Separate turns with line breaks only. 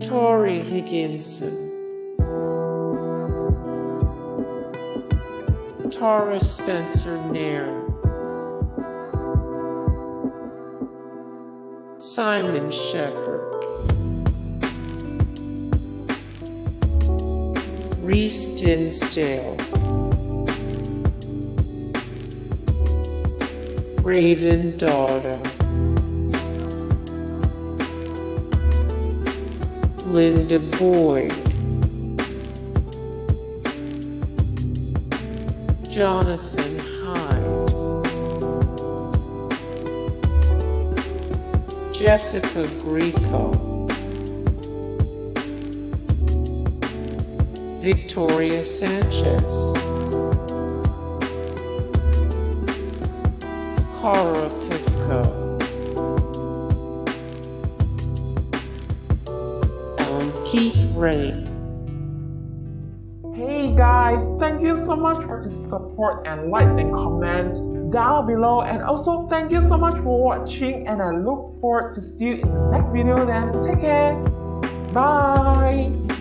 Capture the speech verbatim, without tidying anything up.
Tori Higginson, Tara Spencer Nairn, Simon Shepherd, Reese Dinsdale, Raven Daughter, Linda Boyd, Jonathan Hyde, Jessica Greco, Victoria Sanchez, Cara Pivko, Callum Keith Rennie.
Hey guys, thank you so much for the support and likes and comments down below, and also thank you so much for watching, and I look forward to see you in the next video. Then take care, bye.